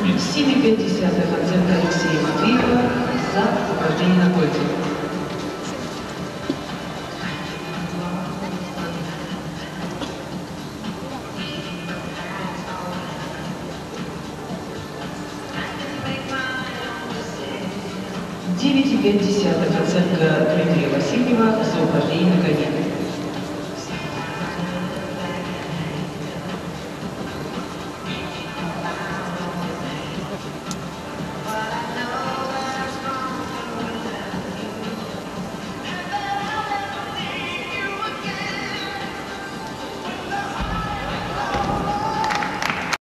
7,5 оценка Алексея Матвеева за упражнение на кольце. Девять и 5 оценка Дмитрия Васильева за упражнение на коне.